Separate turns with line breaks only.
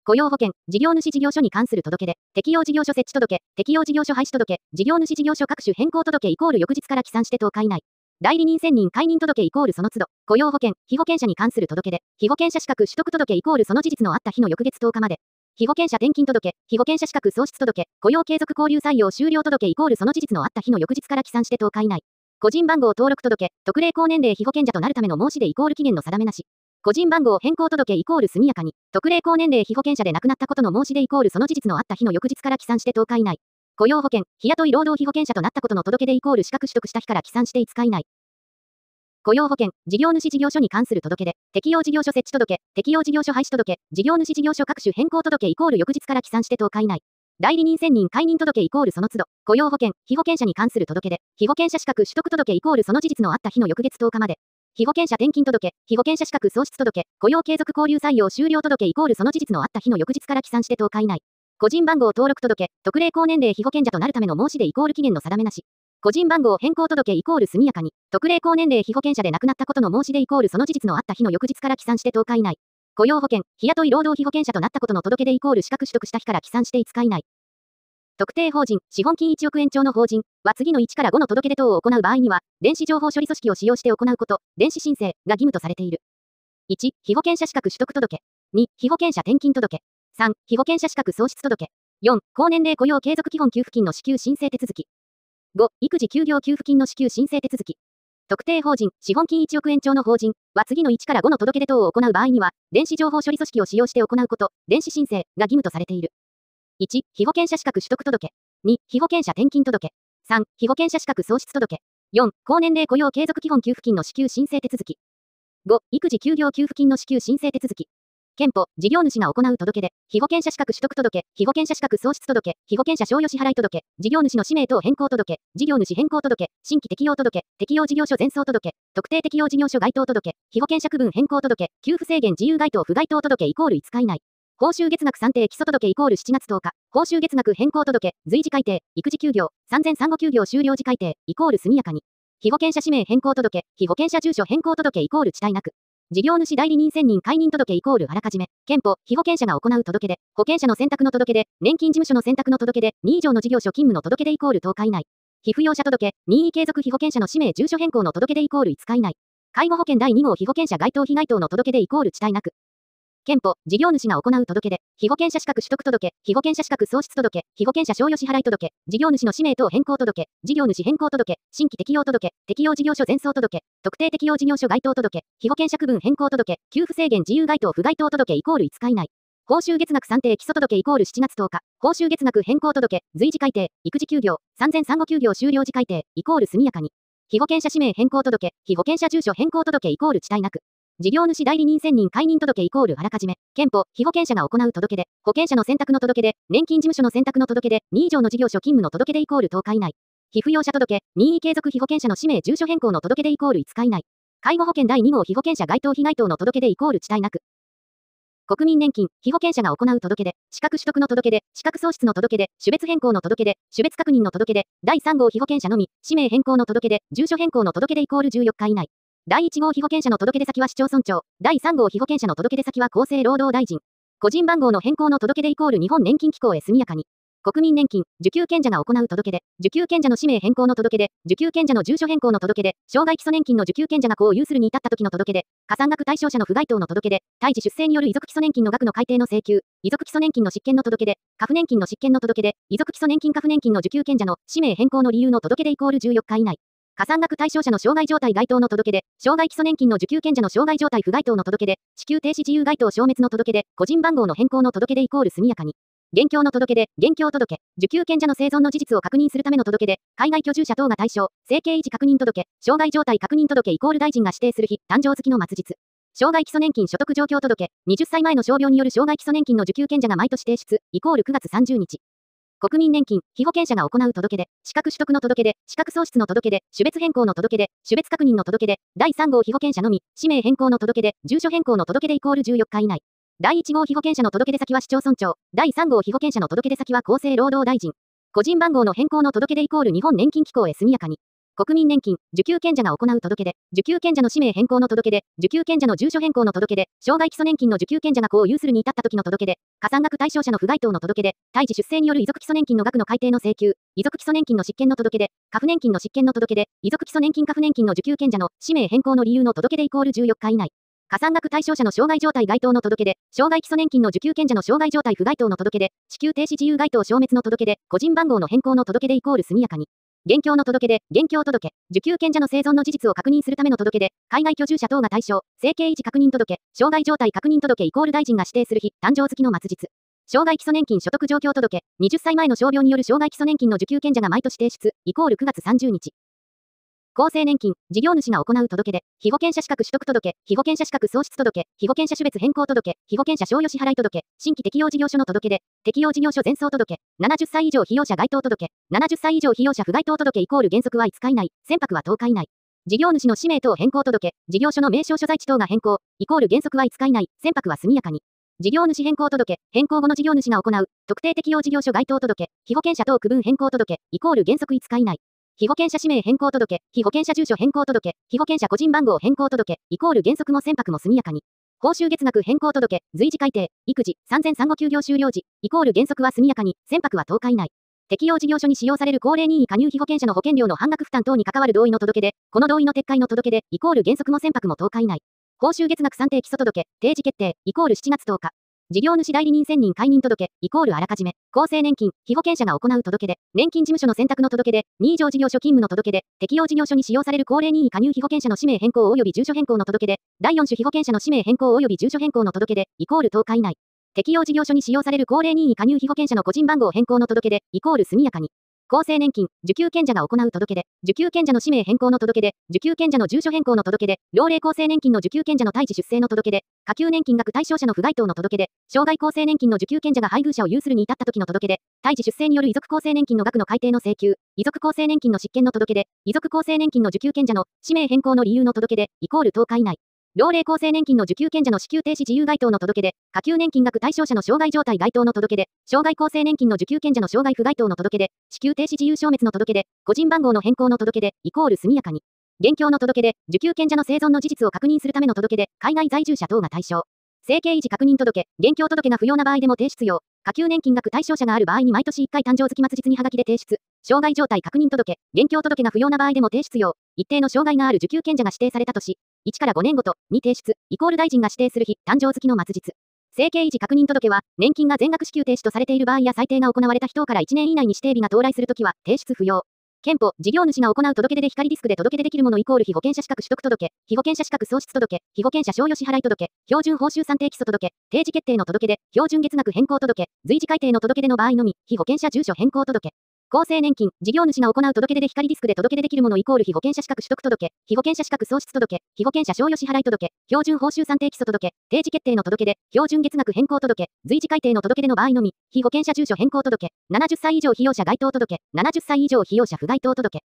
雇用保険、事業主事業所に関する届け出、適用事業所設置届、適用事業所廃止届、事業主事業所各種変更届イコール翌日から起算して10日以内。代理人選任解任届イコールその都度、雇用保険、被保険者に関する届け出、被保険者資格取得届イコールその事実のあった日の翌月10日まで。被保険者転勤届、被保険者資格喪失届、雇用継続交流採用終了届イコールその事実のあった日の翌日から起算して10日以内。個人番号登録届、特例高年齢被保険者となるための申し出イコール期限の定めなし。個人番号変更届イコール速やかに、特例高年齢被保険者で亡くなったことの申し出イコールその事実のあった日の翌日から起算して10日以内。雇用保険、日雇い労働被保険者となったことの届け出イコール資格取得した日から起算して5日以内。雇用保険、事業主事業所に関する届け出、適用事業所設置届、適用事業所廃止届、事業主事業所各種変更届イコール翌日から起算して10日以内。代理人選任解任届イコールその都度、雇用保険、被保険者に関する届け出、被保険者資格取得届イコールその事実のあった日の翌月10日まで。被保険者転勤届、被保険者資格喪失届、雇用継続交流採用終了届イコールその事実のあった日の翌日から起算して10日以内。個人番号登録届、特例高年齢被保険者となるための申し出イコール期限の定めなし。個人番号変更届イコール速やかに、特例高年齢被保険者で亡くなったことの申し出イコールその事実のあった日の翌日から起算して10日以内。雇用保険、日雇い労働被保険者となったことの届け出イコール資格取得した日から起算して5日以内。特定法人、資本金1億円超の法人は次の1から5の届け出等を行う場合には、電子情報処理組織を使用して行うこと、電子申請が義務とされている。1、被保険者資格取得届。2、被保険者転勤届。3、被保険者資格喪失届。4、高年齢雇用継続基本給付金の支給申請手続き。5、育児休業給付金の支給申請手続き。特定法人、資本金1億円超の法人は次の1から5の届け出等を行う場合には、電子情報処理組織を使用して行うこと、電子申請が義務とされている。1、被保険者資格取得届。2、被保険者転勤届。3、被保険者資格喪失届。4、高年齢雇用継続基本給付金の支給申請手続き。5、育児休業給付金の支給申請手続き。憲法、事業主が行う届け出、被保険者資格取得届、被保険者資格喪失届、被保険者賞与支払い届、事業主の氏名等変更届、事業主変更届、新規適用届、適用事業所前送届、特定適用事業所該当届、被保険者区分変更届、給付制限自由該当不該当届イコール5日以内。報酬月額算定基礎届イコール7月10日、報酬月額変更届、随時改定、育児休業、産前産後休業終了時改定、イコール速やかに。被保険者氏名変更届、被保険者住所変更届イコール遅滞なく。事業主代理人選任解任届イコールあらかじめ、憲法、被保険者が行う届け出、保険者の選択の届け出、年金事務所の選択の届け出、2以上の事業所勤務の届け出イコール10日以内。被扶養者届、任意継続被保険者の氏名住所変更の届け出イコール5日以内。介護保険第2号被保険者該当被該当の届け出イコール遅滞なく。憲法、事業主が行う届け出、被保険者資格取得届、被保険者資格喪失届、被保険者賞与支払い届、事業主の氏名等変更届、事業主変更届、新規適用届、適用事業所前送届、特定適用事業所該当届、被保険者区分変更届、給付制限自由該当不該当届イコール5日以内。報酬月額算定基礎届イコール7月10日、報酬月額変更届、随時改定、育児休業、産前産後休業終了時改定、イコール速やかに。被保険者氏名変更届、被保険者住所変更届イコール遅滞なく。事業主代理人選任解任届イコールあらかじめ、憲法、被保険者が行う届け出、保険者の選択の届け出、年金事務所の選択の届け出、2以上の事業所勤務の届け出イコール10日以内。被扶養者届、任意継続被保険者の氏名住所変更の届け出イコール5日以内。介護保険第2号被保険者該当被該当の届け出イコール遅滞なく。国民年金、被保険者が行う届け出、資格取得の届け出、資格喪失の届け出、種別変更の届け出、種別確認の届け出、第3号被保険者のみ、氏名変更の届け出、住所変更の届け出イコール14日以内。第1号被保険者の届け出先は市町村長、第3号被保険者の届け出先は厚生労働大臣。個人番号の変更の届け出イコール日本年金機構へ速やかに。国民年金、受給権者が行う届け出、受給権者の氏名変更の届け出、受給権者の住所変更の届け出、障害基礎年金の受給権者が子を有するに至った時の届け出、加算額対象者の不該当の届け出、胎児出生による遺族基礎年金の額の改定の請求、遺族基礎年金の執権の届け出、過付年金の執権の届け出、遺族基礎年金過付年金の受給権者の氏名変更の理由の届け出イコール14日以内。加算額対象者の障害状態該当の届け出、障害基礎年金の受給権者の障害状態不該当の届け出、支給停止自由該当消滅の届け出、個人番号の変更の届け出イコール速やかに。現況の届け出、現況届、受給権者の生存の事実を確認するための届け出、海外居住者等が対象、生計維持確認届、障害状態確認届イコール大臣が指定する日、誕生月の末日。障害基礎年金所得状況届、20歳前の傷病による障害基礎年金の受給権者が毎年提出、イコール9月30日。国民年金、被保険者が行う届け出、資格取得の届け出、資格喪失の届け出、種別変更の届け出、種別確認の届け出、第3号被保険者のみ、氏名変更の届け出、住所変更の届け出イコール14日以内。第1号被保険者の届け出先は市町村長、第3号被保険者の届け出先は厚生労働大臣。個人番号の変更の届け出イコール日本年金機構へ速やかに。 国民年金、受給権者が行う届け出、受給権者の氏名変更の届け出、受給権者の住所変更の届け出、障害基礎年金の受給権者が子を有するに至った時の届け出、加算額対象者の不該当の届け出、胎児出生による遺族基礎年金の額の改定の請求、遺族基礎年金の執権の届け出、過付年金の執権の届け出、遺族基礎年金過付年金の受給権者の氏名変更の理由の届け出14日以内。加算額対象者の障害状態該当の届け出、障害基礎年金の受給権者の障害状態不該当の届け出、支給停止自由該当消滅の届け出、個人番号の変更の届け出速やかに。現況の届け出、現況届、受給権者の生存の事実を確認するための届け出、海外居住者等が対象、生計維持確認届、障害状態確認届大臣が指定する日、誕生月の末日。障害基礎年金所得状況届、20歳前の傷病による障害基礎年金の受給権者が毎年提出、9月30日。厚生年金、事業主が行う届け出、被保険者資格取得届、被保険者資格喪失届、被保険者種別変更届、被保険者賞与支払い届、新規適用事業所の届け出、適用事業所全総届、70歳以上被用者該当届、70歳以上被用者不該当届原則は5日以内、船舶は10日以内。事業主の氏名等変更届、事業所の名称所在地等が変更、原則は5日以内、船舶は速やかに。事業主変更届、変更後の事業主が行う、特定適用事業所該当届、被保険者等区分変更届、原則5日以内。被保険者氏名変更届、被保険者住所変更届、被保険者個人番号変更届、原則も船舶も速やかに。報酬月額変更届、随時改定、育児、産前産後休業終了時、原則は速やかに、船舶は10日以内。適用事業所に使用される高齢任意加入被保険者の保険料の半額負担等に関わる同意の届け出、この同意の撤回の届け出、原則も船舶も10日以内。報酬月額算定基礎届、定時決定、7月10日。事業主代理人選任解任届、あらかじめ、厚生年金、被保険者が行う届け出、年金事務所の選択の届け出、2以上事業所勤務の届け出、適用事業所に使用される高齢任意加入被保険者の氏名変更及び住所変更の届け出、第4種被保険者の氏名変更及び住所変更の届け出、10日以内。適用事業所に使用される高齢任意加入被保険者の個人番号変更の届け出、速やかに。厚生年金、受給権者が行う届け出、受給権者の氏名変更の届け出、受給権者の住所変更の届け出、老齢厚生年金の受給権者の胎児出生の届け出、下級年金額対象者の不該当の届け出、障害厚生年金の受給権者が配偶者を有するに至った時の届け出、胎児出生による遺族厚生年金の額の改定の請求、遺族厚生年金の執権の届け出、遺族厚生年金の受給権者の氏名変更の理由の届け出、10日以内。老齢厚生年金の受給権者の支給停止自由該当の届け出、下級年金額対象者の障害状態該当の届け出、障害厚生年金の受給権者の障害不該当の届け出、支給停止自由消滅の届け出、個人番号の変更の届け出、速やかに。現況の届け出、受給権者の生存の事実を確認するための届け出、海外在住者等が対象。生計維持確認届、現況届が不要な場合でも提出用。下級年金額対象者がある場合に毎年1回誕生月末日にハガキで提出。障害状態確認届、現況届が不要な場合でも提出用。一定の障害がある受給権者が指定された年、1から5年ごとに提出、大臣が指定する日、誕生月の末日。生計維持確認届は、年金が全額支給停止とされている場合や裁定が行われた日等から1年以内に指定日が到来するときは、提出不要。憲法、事業主が行う届け出で光ディスクで届け出できるもの被保険者資格取得届、被保険者資格喪失届、被保険者賞与支払い届、標準報酬算定基礎届、定時決定の届け出、標準月額変更届、随時改定の届け出の場合のみ、被保険者住所変更届。厚生年金、事業主が行う届け出で光ディスクで届け出できるもの被保険者資格取得届、被保険者資格喪失届、被保険者賞与支払い届、標準報酬算定基礎届、定時決定の届け出、標準月額変更届、随時改定の届け出の場合のみ、被保険者住所変更届、70歳以上被用者該当届、70歳以上被用者不該当届。